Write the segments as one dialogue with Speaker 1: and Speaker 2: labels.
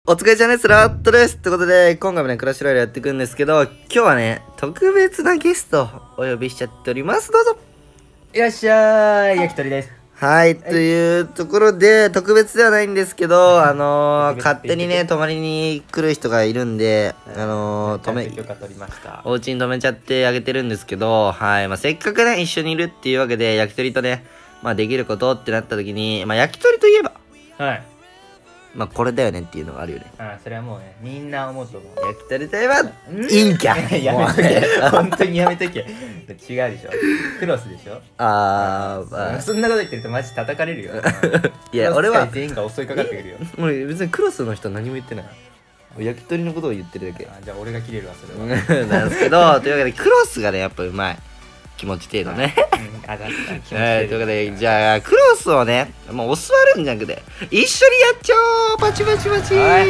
Speaker 1: お疲れ様です。ラットです。ってことで、今回もね、クラッシュロイヤルやっていくんですけど、今日はね、特別なゲストをお呼びしちゃっております。どうぞ。
Speaker 2: いらっしゃい、焼き鳥です。
Speaker 1: はい、というところで、特別ではないんですけど、勝手にね、泊まりに来る人がいるんで、
Speaker 2: 許可取りました。
Speaker 1: お家に泊めちゃってあげてるんですけど、はい、まあ、せっかくね、一緒にいるっていうわけで、焼き鳥とね、まあ、できることってなった時に、まあ、焼き鳥といえば、
Speaker 2: はい。
Speaker 1: まあ、これだよねっていうのがあるよね。
Speaker 2: それはもうね、みんな思うと思う。
Speaker 1: 焼き鳥といえば、陰キャ
Speaker 2: やめとけ。本当にやめとけ。違うでしょ。クロスでしょ。
Speaker 1: まあ、
Speaker 2: そんなこと言ってるとマジ叩かれるよ。
Speaker 1: いや、俺は、
Speaker 2: 全員が襲いかかってくるよ。
Speaker 1: 俺別にクロスの人は何も言ってない。焼き鳥のことを言ってるだけ。
Speaker 2: じゃあ俺が切れるわ、それは。
Speaker 1: なんですけど、というわけで、クロスがね、やっぱうまい。気持ち程度ね。
Speaker 2: 確かに気持ち
Speaker 1: というわけで、じゃあ、クロスをね、もう教わるんじゃなくて、一緒にやっちゃおうパチパチパチはい、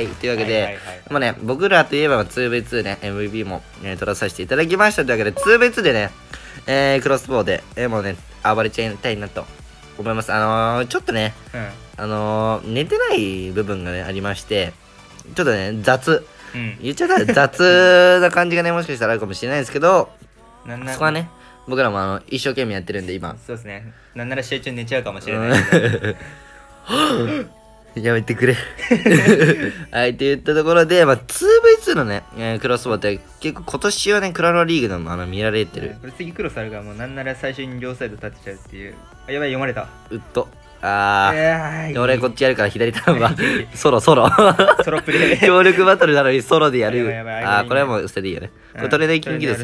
Speaker 1: というわけで、もうね、僕らといえば 2v2 ね、MVP も、取らさせていただきましたというわけで、2v2 でね、クロスボウで、もうね、暴れちゃいたいなと思います。ちょっとね、寝てない部分がね、ありまして、ちょっとね、言っちゃったら雑な感じがね、もしかしたらあるかもしれないですけど、そこはね、僕らも一生懸命やってるんで、今。
Speaker 2: そうですね。なんなら試合中寝ちゃうかもしれないけど。
Speaker 1: やめてくれ。はい、といったところで、まあ、2v2 のね、クロスボウって結構今年はね、クラロリーグでも見られてる。
Speaker 2: これ次クロスあるから、もうなんなら最初に両サイド立てちゃうっていう。あ、やばい、読まれた。
Speaker 1: うっと。俺こっちやるから左頼むわ。ソロ。
Speaker 2: ソロプレイ。
Speaker 1: 協力バトルなのにソロでやる。これはもう捨てていいよね。これトレーニングです。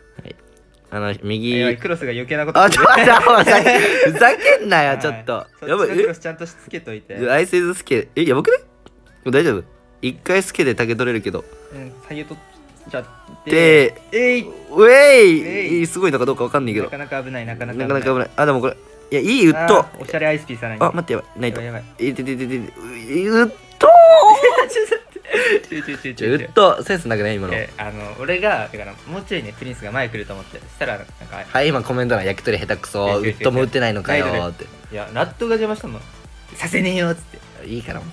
Speaker 1: 右。
Speaker 2: クロスが余計なこと
Speaker 1: あ、ちょっと待って、ふざけんなよ、ちょっと。
Speaker 2: やばい、クロスちゃんとしつけといて。
Speaker 1: アイスイズスケ、やばくね？大丈夫？一回スケで竹取れるけど。
Speaker 2: 竹取っちゃって。
Speaker 1: ウェイすごいのかどうかわかんないけど。
Speaker 2: なかなか危ない、なかなか
Speaker 1: 危ない。あ、でもこれ、いや、いいウッド。
Speaker 2: おしゃれアイスピーさらに。
Speaker 1: あ、待って、やばい。ないと。ウッドウッドセンスなくね今の。
Speaker 2: 俺がだからもうちょいねプリンスが前来ると思ってそしたらなんか
Speaker 1: はい今コメント欄焼き鳥下手くそウッドも打ってないのかよって。
Speaker 2: いやラットが邪魔したもんさせねえよっつって。
Speaker 1: いいからも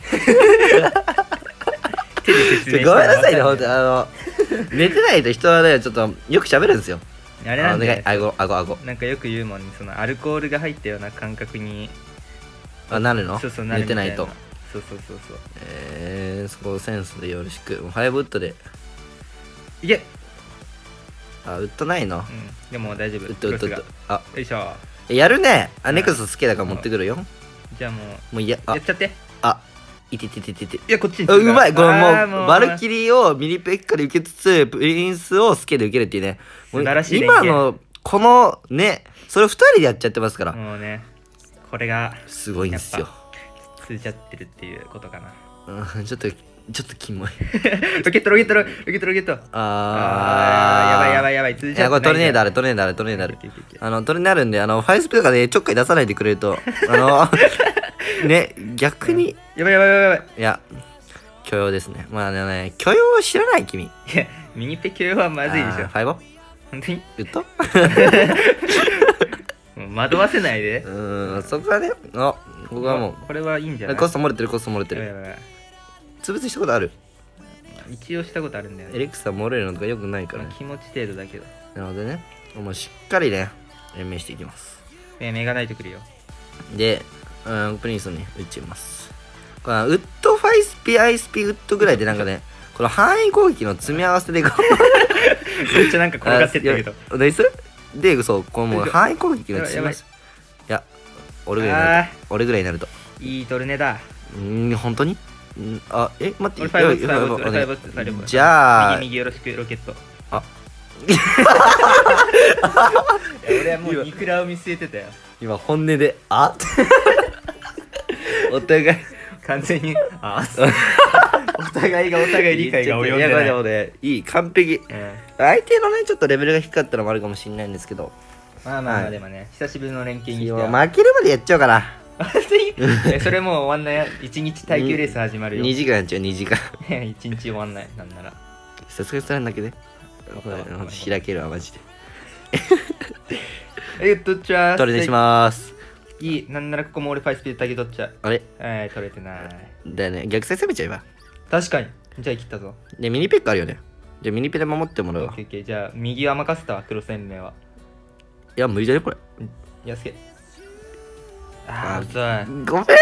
Speaker 2: 手で説明して
Speaker 1: ごめんなさいねほんと寝てないと人はねちょっとよく喋るんですよ。
Speaker 2: あれなんで
Speaker 1: あご
Speaker 2: なんかよく言うもんねそのアルコールが入ったような感覚に
Speaker 1: なるの？
Speaker 2: そう
Speaker 1: 寝てないと。
Speaker 2: そう
Speaker 1: そこセンスでよろしく。ファイブウッドで
Speaker 2: いけ。
Speaker 1: ウッドないの？
Speaker 2: でも大丈夫。
Speaker 1: ウッド
Speaker 2: あよいしょ。
Speaker 1: やるね。ネクスト好きだから持ってくるよ。
Speaker 2: じゃあもう
Speaker 1: や
Speaker 2: っちゃって。
Speaker 1: いてい
Speaker 2: やこっちに
Speaker 1: うまい。これもうバルキリーをミリペッカで受けつつプリンスをスケで受けるっていうね。
Speaker 2: 素晴らしい。
Speaker 1: 今のこのねそれ2人でやっちゃってますから。
Speaker 2: もうねこれが
Speaker 1: すごいんですよ。
Speaker 2: 通じちゃってるっていうことかな。
Speaker 1: ちょっとキモい。
Speaker 2: ロケット。やばい。通じちゃってない。
Speaker 1: これトルネーダーある。トルネーるんでファイスピとかでちょっかい出さないでくれるとね逆に
Speaker 2: やばい。
Speaker 1: いや許容ですね。まあね許容を知らない君。
Speaker 2: いやミニペ許容はまずいでしょ。
Speaker 1: ファイボ
Speaker 2: 本当に
Speaker 1: ウッド
Speaker 2: 惑わせないで。
Speaker 1: そこはね僕はもう
Speaker 2: これはいいんじゃない？
Speaker 1: コスト漏れてる。つぶつしたことある？
Speaker 2: 一応したことあるんだよね。
Speaker 1: エレクサ漏れるのとかよくないからね。
Speaker 2: 気持ち程度だけど。
Speaker 1: なのでねもうしっかりね延命していきます。
Speaker 2: 目がないとくるよ。
Speaker 1: でプリンスに打っちゃいます。このウッドファイスピアイスピウッドぐらいでなんかねこの範囲攻撃の積み合わせでめっ
Speaker 2: ちゃなんか転がってったけど
Speaker 1: 何するでそうこのもう範囲攻撃の積み合わせ。いや俺ぐらいになると
Speaker 2: いいトルネだ。
Speaker 1: 本当に待ってじ
Speaker 2: ゃあ右よろしくロケット。俺はもうニクラを見据えてたよ
Speaker 1: 今本音でお互い
Speaker 2: 完全にお互い理解が及んでない。
Speaker 1: いやいい完璧。相手のねちょっとレベルが低かったのもあるかもしれないんですけど
Speaker 2: まあでもね久しぶりの連携にしては
Speaker 1: 負けるまでやっちゃうかな。
Speaker 2: それもう終わんないよ。1日耐久レース始まるよ。
Speaker 1: 2時間やっちゃう2時間。
Speaker 2: 1日終わんないなんなら。
Speaker 1: さすがにそれだけで開けるわマジで。取り出します。
Speaker 2: いい。なんならここも俺ファイスピードだけ取っちゃう。
Speaker 1: あれ
Speaker 2: 取れてない。
Speaker 1: だよね逆サイ攻めちゃえば。
Speaker 2: 確かに。じゃあ切ったぞ。
Speaker 1: で、ミニペックあるよね。じゃあミニペで守ってもらうわ。
Speaker 2: オッケーオッケー。じゃあ右は任せたわ、クロス延命は。
Speaker 1: いや、無理だね、これ。
Speaker 2: やすけ。ああ、遅い。
Speaker 1: ごめんごめん、そんな攻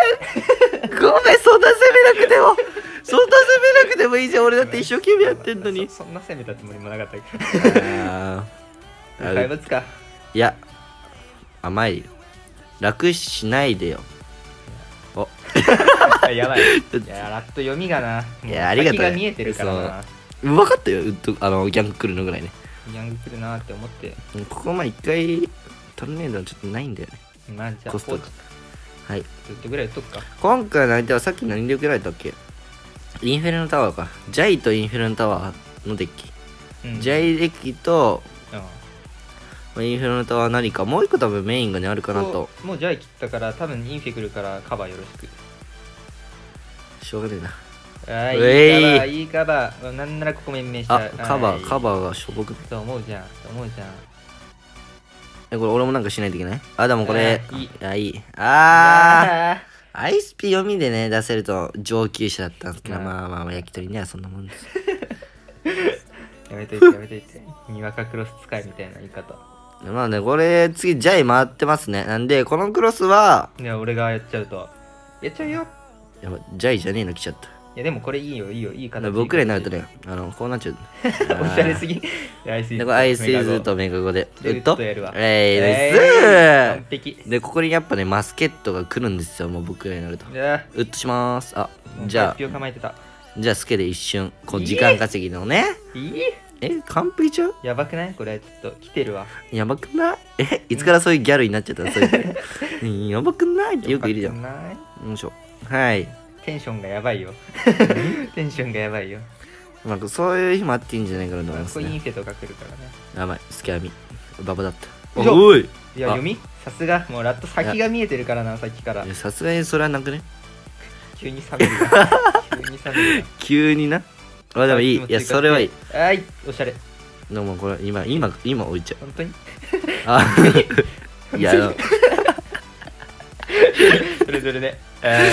Speaker 1: めなくてもそんな攻めなくてもいいじゃん。俺だって一生懸命やってんのに。
Speaker 2: そんな攻めたつもりもなかったけど。怪物か。
Speaker 1: いや、甘いよ。楽しないでよ。お
Speaker 2: やばい。いや、ラット読みがな。
Speaker 1: いやありがとうね
Speaker 2: 先が見えてるからな。
Speaker 1: 分かったよ、ギャング来るのぐらいね。
Speaker 2: ギャング来るなって思って。
Speaker 1: ここまで一回取れねえのちょっとないんだよね。
Speaker 2: まあじゃあ
Speaker 1: コストが。はい。
Speaker 2: ちょっとぐらい打っとくか。
Speaker 1: 今回の相手はさっき何で受けられたっけ？インフェルノタワーか。ジャイとインフェルノタワーのデッキ。ジャイデッキと、インフェルノタワー何かもう一個多分メインがねあるかなと。
Speaker 2: もうジャイ切ったから多分インフェ来るからカバーよろしく。
Speaker 1: しょうがねえな。
Speaker 2: いいカバー。なんならここ面々した。
Speaker 1: カバーがしょぼくね。
Speaker 2: と思うじゃん。
Speaker 1: これ俺もなんかしないといけない？でもこれ、いい。アイスピ読みでね、出せると上級者だったんですけど、まあ、焼き鳥にはそんなもんです。
Speaker 2: やめといて。にわかクロス使いみたいな言い方。
Speaker 1: まあね、これ次ジャイ回ってますね。なんで、このクロスは、
Speaker 2: いや、俺がやっちゃうと。やっちゃうよ。
Speaker 1: やば、ジャイじゃねえの来ちゃった。
Speaker 2: いやでもこれいいよ、いい形。
Speaker 1: 僕らになるとね、こうなっちゃう。
Speaker 2: おしゃれすぎ。
Speaker 1: アイスイズとメガゴで。
Speaker 2: ウッドやるわ。
Speaker 1: ナイス
Speaker 2: 完璧。
Speaker 1: で、ここにやっぱね、マスケットが来るんですよ、もう僕らになると。ウッドします。じゃあ、スケで一瞬、こう時間稼ぎのね。完璧ちゃう？
Speaker 2: やばくない？これちょっと来てるわ。
Speaker 1: やばくない？いつからそういうギャルになっちゃったの？それやばくないってよくいるじゃん。よいしょ。はい。
Speaker 2: テンションがやばいよ。
Speaker 1: まあ、そういう日もあっていいんじゃないかなと思いますね。
Speaker 2: ここインフェとか来るからね。
Speaker 1: やばい、スキャミ。ババだった。
Speaker 2: おい！いや、読み？さすが、もうラット先が見えてるからな、さっきから。
Speaker 1: さすがにそれはなくね？
Speaker 2: 急に冷めるな。
Speaker 1: 急にな。でもいい。いや、それはいい。
Speaker 2: はい、おしゃれ。
Speaker 1: でもこれ、今置いちゃう。
Speaker 2: 本当に？
Speaker 1: いや、
Speaker 2: それで。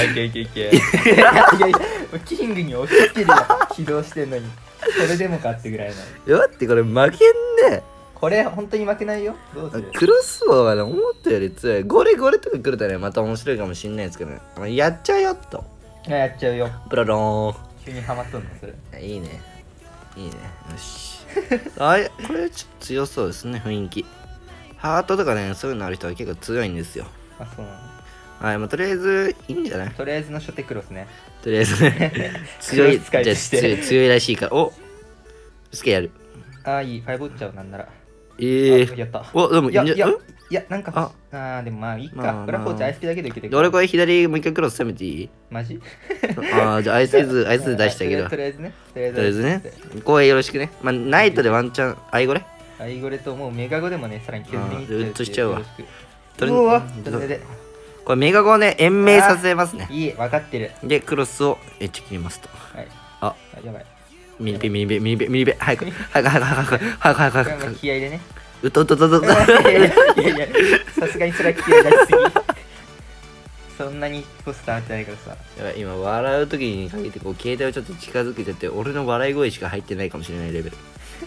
Speaker 2: キングに押し付けるよ。起動してんのに。それでもかってぐらいな。
Speaker 1: いや、待って、これ負けんね。
Speaker 2: これ、本当に負けないよ。どうする？
Speaker 1: クロスボウはね、思ったより強い。ゴレとか来るとね、また面白いかもしんないですけどね。やっちゃうよ、と。
Speaker 2: やっちゃうよ。
Speaker 1: プロローン。
Speaker 2: 急にハマっとんのそれ。
Speaker 1: いいね。よし。これちょっと強そうですね、雰囲気。ハートとかね、そういうのある人は結構強いんですよ。
Speaker 2: そうなの？
Speaker 1: はい、もうとりあえずいいんじゃない？
Speaker 2: とりあえずの初手クロスね。
Speaker 1: とりあえずね。強いらしいから。お、スケやる。
Speaker 2: いい。ファイブ打っちゃう、なんなら。やった。
Speaker 1: でもいいんじゃない？
Speaker 2: いや、なんか、でもまあいいか。これは放置アイスピだけで受けてくる。
Speaker 1: 俺これ左もう一回クロス攻めていい？
Speaker 2: マジ？
Speaker 1: じゃあアイスで出してあげるわ。
Speaker 2: とりあえずね。
Speaker 1: こうよろしくね。まあ、ナイトでワンチャン、アイゴレ
Speaker 2: ともうメガゴでもね、さらに削りに
Speaker 1: いっちゃうわ。これメガゴをね、延命させますね。
Speaker 2: いい、分かってる。
Speaker 1: で、クロスをエッチ切りますと。
Speaker 2: はい。やばい。
Speaker 1: ミニペ。早く。
Speaker 2: 気合でね。
Speaker 1: いや、
Speaker 2: さすがにそれは気合出しすぎ。そんなにコストあってないからさ。
Speaker 1: やばい、今笑う時に限ってこう携帯をちょっと近づけてて、俺の笑い声しか入ってないかもしれないレベル。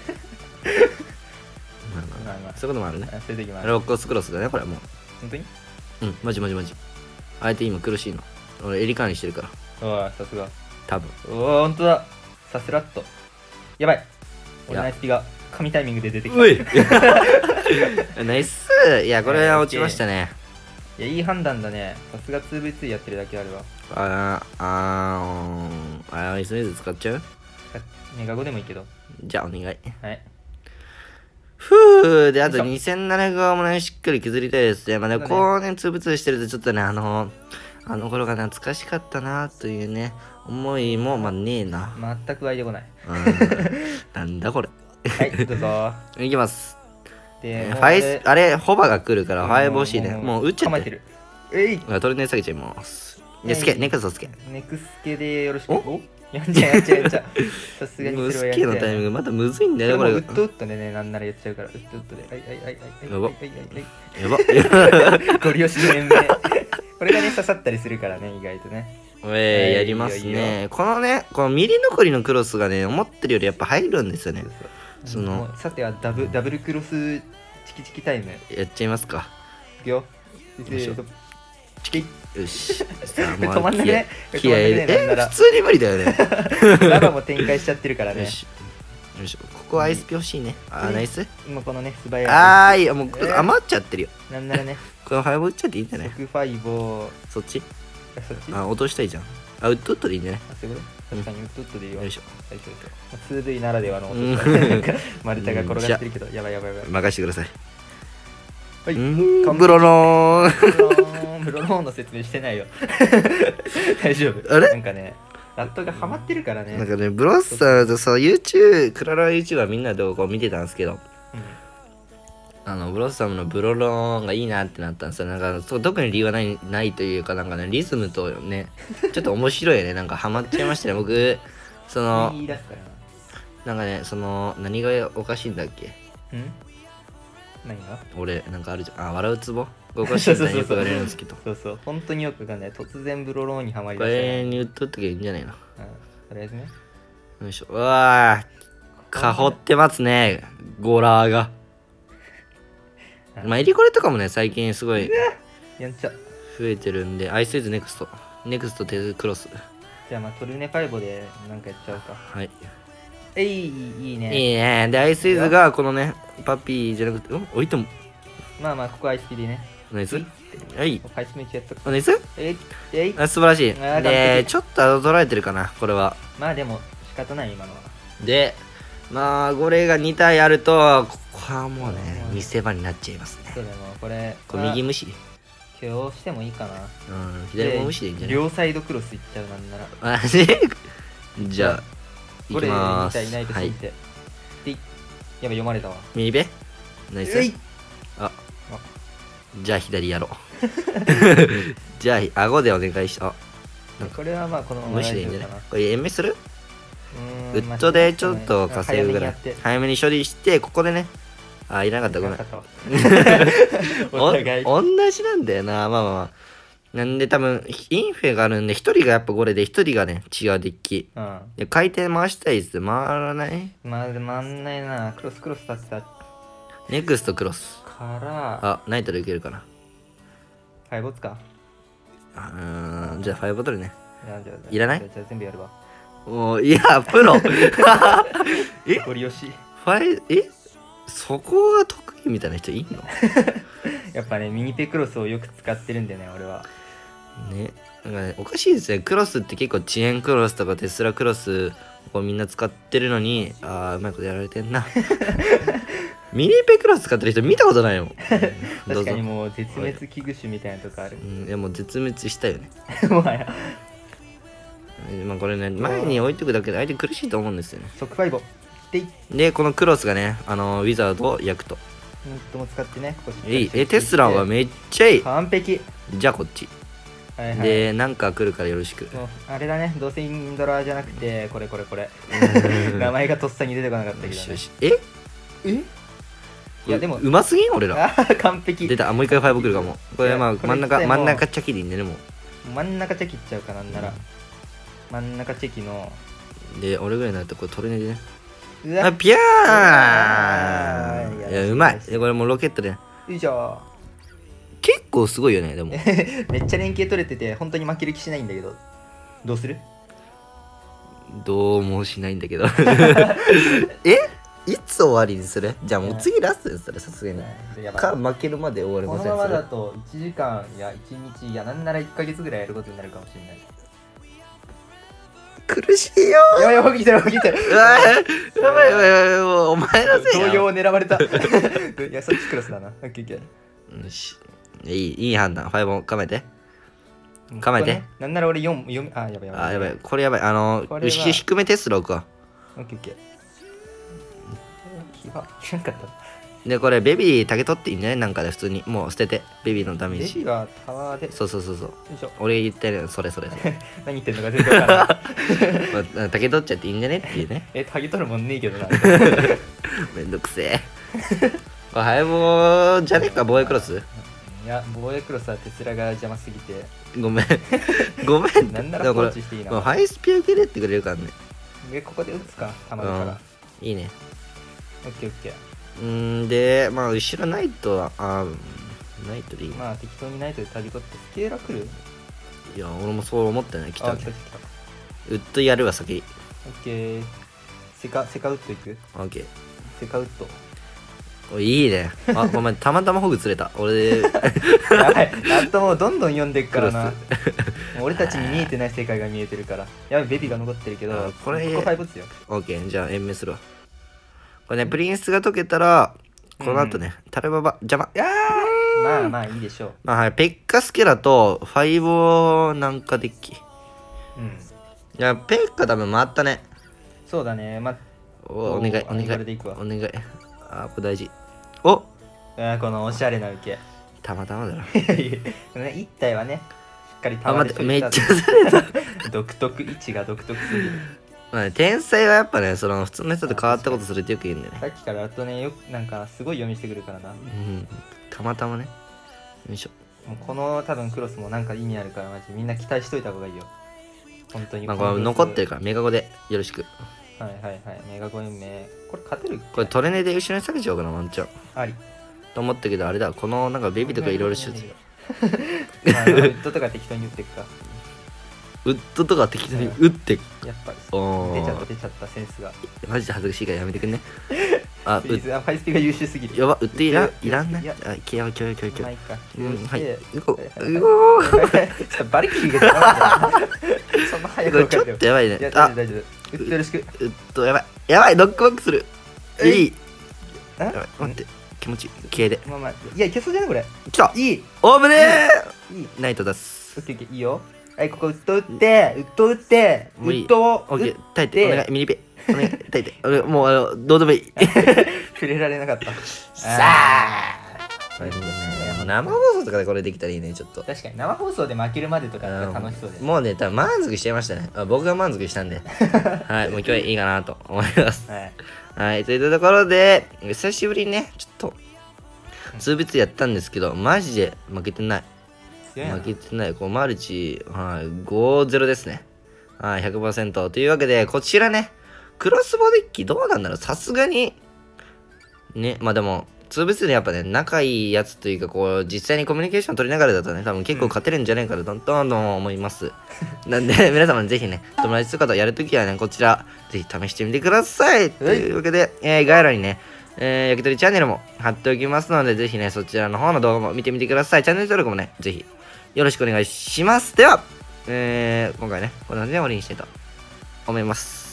Speaker 1: まあそういうこともあるね。ロックスクロスだね、これはもう。
Speaker 2: 本当に？
Speaker 1: マジ。相手今苦しいの。俺エリ管理してるから。
Speaker 2: さすが。
Speaker 1: 多分。
Speaker 2: ほんとだ。さすらっと。やばい。俺ナイスピが神タイミングで出てきた。
Speaker 1: ナイス。いや、これは落ちましたね。
Speaker 2: いや、いい判断だね。さすが 2v2 やってるだけあるわ。
Speaker 1: アイスメイズ使っちゃう？
Speaker 2: メガ5でもいいけど。
Speaker 1: じゃあお願い。
Speaker 2: はい。
Speaker 1: で、あと2007側もね、しっかり削りたいですね。まあでもこうね、2v2してるとちょっとね、あの頃が懐かしかったなというね、思いも、まあねえな。
Speaker 2: 全く湧いてこない。
Speaker 1: なんだこれ。
Speaker 2: はい、どうぞ。
Speaker 1: いきます。
Speaker 2: で、
Speaker 1: あれ、ホバが来るから、ファイブ欲しいね。もう打っちゃって。トルネ下げちゃいます。ネクスケ。
Speaker 2: ネクスケでよろしく。やんちゃ。さすがにそれはやんちゃ。
Speaker 1: スケのタイミングまたむずいんだよね、これ。
Speaker 2: ウッドでね、なんならやっちゃうから。ウッドで。
Speaker 1: やば。
Speaker 2: ゴリ押しの延命。これがね、刺さったりするからね、意外とね。
Speaker 1: やりますね。このね、このミリ残りのクロスがね、思ってるよりやっぱ入るんですよね。その
Speaker 2: さてはダブルクロスチキチキタイム
Speaker 1: やっちゃいますか。
Speaker 2: いくよ。チキ
Speaker 1: よし。さあ、
Speaker 2: 止まんないね。
Speaker 1: 気合い入れて。普通に無理だよね。
Speaker 2: ラバも展開しちゃってるからね。
Speaker 1: よし。ここアイスピ欲しいね。ナイス。
Speaker 2: 今このね、素早い。
Speaker 1: いや、もう余っちゃってるよ。
Speaker 2: なんならね。
Speaker 1: このファイブ打っちゃっていいんじゃない？
Speaker 2: ファイブを。
Speaker 1: そっち？落としたいじゃん。ウッドウッドでいいんじゃない？
Speaker 2: そういうこと？確かにウッドウッドでいいよ。
Speaker 1: よいしょ。
Speaker 2: 2V ならではの音丸太が転がってるけど、やばい。
Speaker 1: 任してください。
Speaker 2: はい。
Speaker 1: ブロローン。
Speaker 2: ブロローンの説明してないよ。大丈夫。
Speaker 1: あれ？
Speaker 2: なんかね、ラットがハマってるからね。
Speaker 1: なんかね、ブロッサーとそう、YouTube、クララ YouTube はみんなでこう見てたんですけど、ブロッサムのブロローンがいいなってなったんですよ。なんかそう特に理由はないというか、なんかね、リズムとね、ちょっと面白いよね。なんかハマっちゃいましたね。僕、なんかね、何がおかしいんだっけ？
Speaker 2: 何が？
Speaker 1: 俺、なんかあるじゃん。笑うツボおかしいんだよく言われるんですけど。
Speaker 2: そう、本当によくがね、突然ブロローンにはまりだした。
Speaker 1: これに打っとっときゃいいんじゃないの？
Speaker 2: とりあえずね。
Speaker 1: よいしょ。うわぁ、かほってますね、ゴラーが。エリコレとかもね、最近すごい
Speaker 2: やんちゃ
Speaker 1: 増えてるんで、アイスイズネクストテクロス。
Speaker 2: じゃあトルネファイボでなんかやっちゃうか。
Speaker 1: はい。
Speaker 2: いいね。
Speaker 1: いいね。で、アイスイズがこのね、パピーじゃなくて、置いても。
Speaker 2: まあ、ここアイスピでね。
Speaker 1: ナイス？はい。
Speaker 2: アイスメッチやっとく。
Speaker 1: ナイス？素晴らしい。で、ちょっと捉えてるかな、これは。
Speaker 2: まあでも、仕方ない、今のは。
Speaker 1: で、これが2体あると、ここはもうね、見せ場になっちゃいますね。
Speaker 2: そうだよ、これ
Speaker 1: 右無視。
Speaker 2: 許容してもいいかな。
Speaker 1: 左も無視でいいんじゃない？
Speaker 2: 両サイドクロスいっちゃうなんなら。
Speaker 1: じゃあ、いきまーす。
Speaker 2: はい。やばい、読まれたわ。
Speaker 1: 右ペ？ナイス。じゃあ左やろう。じゃあ、顎でお願いし。
Speaker 2: これはこのまま
Speaker 1: 無視でいいんじゃない？これ延命する？ウッドでちょっと稼ぐぐらい早めに処理して、ここでね、いらなかった、ごめん。同じなんだよな。なんで多分インフェがあるんで、一人がやっぱこれで一人がね違うデッキ。回転回したいです。回らない？
Speaker 2: 回んないな。クロス立ってた。
Speaker 1: ネクストクロス
Speaker 2: から
Speaker 1: ナイトでいけるかな。
Speaker 2: ファイボツか。
Speaker 1: じゃあファイボトルね。
Speaker 2: いらない？じゃあ全部やるわ。
Speaker 1: いや、プロ。
Speaker 2: ゴリ押し。
Speaker 1: そこが得意みたいな人いんの？
Speaker 2: やっぱね、ミニペクロスをよく使ってるんだよね、俺は。
Speaker 1: ね、なんかね、おかしいですね。クロスって結構遅延クロスとかテスラクロスをみんな使ってるのに、うまいことやられてんな。ミニペクロス使ってる人見たことないもん。
Speaker 2: 確かにもう絶滅危惧種みたいなとこある。
Speaker 1: いや、もう絶滅したよね。
Speaker 2: もはや。
Speaker 1: これね、前に置いとくだけで相手苦しいと思うんですよね。
Speaker 2: 速ファイボ
Speaker 1: で、このクロスがね、ウィザードを焼くと。
Speaker 2: も使ってね、
Speaker 1: テスラはめっちゃいい。
Speaker 2: 完璧。
Speaker 1: じゃあこっち。で、なんか来るからよろしく。
Speaker 2: あれだね、どうせインドラじゃなくて、これ。名前がとっさに出てこなかったけどね。いやでも
Speaker 1: うますぎん俺ら。
Speaker 2: 完璧。
Speaker 1: 出た。もう一回ファイブ来るかも。これ真ん中チャキでいいんでね、もう。
Speaker 2: 真ん中チャキいっちゃうかなんなら。真ん中チェキの。
Speaker 1: で、俺ぐらいになるとこれトルネでね。ピャー。いや、うまい。で、これもうロケットで。
Speaker 2: よいしょ。
Speaker 1: 結構すごいよね、でも。
Speaker 2: めっちゃ連携取れてて、本当に負ける気しないんだけど。どうする？
Speaker 1: どうもしないんだけど。いつ終わりにする？じゃあもう次ラストですらさすがに。負けるまで終わりません。
Speaker 2: このままだと1時間や1日やなんなら1ヶ月ぐらいやることになるかもしれない。
Speaker 1: 苦しいよー。
Speaker 2: やばい、起きてる。
Speaker 1: やばい、お前のせいよ。
Speaker 2: 動揺を狙われた。いや、そっちクロスだな。
Speaker 1: よし。いい判断。ファイブ構えて。構えて。
Speaker 2: なんなら俺4、やばい。
Speaker 1: これやばい。低めテスラ置くわ。
Speaker 2: オッケー。気がなかった。
Speaker 1: で、これベビー竹取っていいんじゃない？なんかで普通に。もう捨てて。ベビーのダメージ。
Speaker 2: ベビーはタワーで。
Speaker 1: そう。俺言ってるそれ。
Speaker 2: 何言ってんのか全然わからない。
Speaker 1: 竹取っちゃっていいんじゃねっていうね。
Speaker 2: 竹取るもんねえけどな。
Speaker 1: めんどくせえ。これハイボーじゃねえか、防衛クロス？
Speaker 2: いや、防衛クロスはテスラが邪魔すぎて。
Speaker 1: ごめん。ごめん。
Speaker 2: なんなら放置していいな。
Speaker 1: ハイスピ受けれってくれるからね。
Speaker 2: ここで打つか、たまるから。
Speaker 1: いいね。
Speaker 2: オッケーオッケ
Speaker 1: ー。で、まあ、後ろナイトは、ナイトでいい。
Speaker 2: まあ、適当にナイトで旅取って、スケーラ来る？
Speaker 1: いや、俺もそう思ったね。来たね。
Speaker 2: 来た。
Speaker 1: ウッドやるわ、先。
Speaker 2: オッケー。セカウッドいく？
Speaker 1: オッケー。
Speaker 2: セカウッド。
Speaker 1: いいね。ごめん、たまたまホグ釣れた。俺。
Speaker 2: やばい。あともうどんどん読んでっからな。もう俺たちに見えてない世界が見えてるから。やばい、ベビーが残ってるけど、
Speaker 1: これ、
Speaker 2: ここ5打つよ。
Speaker 1: オッケー、じゃあ延命するわ。これね、プリンスが解けたら、この後ね、タルババ、邪魔。
Speaker 2: まあまあいいでしょう。
Speaker 1: まあはい、ペッカスケラと、ファイボなんかデッキ。いや、ペッカ多分回ったね。
Speaker 2: そうだね、
Speaker 1: お願い。
Speaker 2: これ
Speaker 1: 大事。こ
Speaker 2: のおしゃれな受け。
Speaker 1: たまたまだろ。
Speaker 2: 一体はね、しっかり倒れて
Speaker 1: めっちゃずれた。
Speaker 2: 位置が独特すぎる。
Speaker 1: まあね、天才はやっぱね、その普通の人と変わったことするってよく言うんだよね。
Speaker 2: さっきからあとね、なんかすごい読みしてくるからな。
Speaker 1: たまたまね。よいしょ。
Speaker 2: もうこの多分クロスもなんか意味あるから、マジみんな期待しといた方がいいよ。本当に。
Speaker 1: まあこれ残ってるから、メガゴでよろしく。
Speaker 2: はい、メガ5円目。これ勝てる？
Speaker 1: これトレネで後ろに下げちゃおうかな、ワンチャン。
Speaker 2: あり。
Speaker 1: と思ったけど、あれだ、このなんかベビーとかいろいろし
Speaker 2: てウッドとか適当に打っていくか。
Speaker 1: ウッドとか適当に打って。
Speaker 2: やっぱり出ちゃったセンスが。
Speaker 1: マジで恥ずかしいからやめてくんね。
Speaker 2: ファイスピが優秀すぎる。
Speaker 1: やば、ウッドいらんない。今日。はい。
Speaker 2: バリキリがそんな早く
Speaker 1: ちょっとやばいね。
Speaker 2: 大丈夫。ウッドよろしく。
Speaker 1: ウッドやばい、ノックバックする。いい。やばい、待って。気持ちいい。消えで。
Speaker 2: いや、いけそうじゃないこれ。
Speaker 1: 来た。
Speaker 2: いい。
Speaker 1: オーブねー。ナイト出す。
Speaker 2: オッケー、いいよ。はい、ここウッド打って、ウッドを
Speaker 1: オッケー、耐えて、お願い、ミニペ。お願い、耐えて。もう、どうでもいい。
Speaker 2: 触れられなかった。
Speaker 1: さあ生放送とかでこれできたらいいね、ちょっと。
Speaker 2: 確かに、生放送で負けるまでとか楽しそうで。
Speaker 1: もうね、多分満足しちゃいましたね。僕が満足したんで。はい、もう今日はいいかなと思います。はい、というところで、久しぶりにね、ちょっと、2ビツやったんですけど、マジで負けてない。マルチ、はい、5-0ですね。はい、100%。というわけで、こちらね、クロスボデッキどうなんだろう、さすがに、ね、まあでも、2v2 でやっぱね、仲いいやつというか、こう、実際にコミュニケーション取りながらだとね、多分結構勝てるんじゃないかなと、どんどん思います。なんで、皆様ぜひね、友達とかとやるときはね、こちら、ぜひ試してみてください。というわけで、概要欄にね、焼き鳥チャンネルも貼っておきますので、ぜひね、そちらの方の動画も見てみてください。チャンネル登録もね、ぜひ、よろしくお願いします。では、今回ね、こんな感じで終わりにしたいと思います。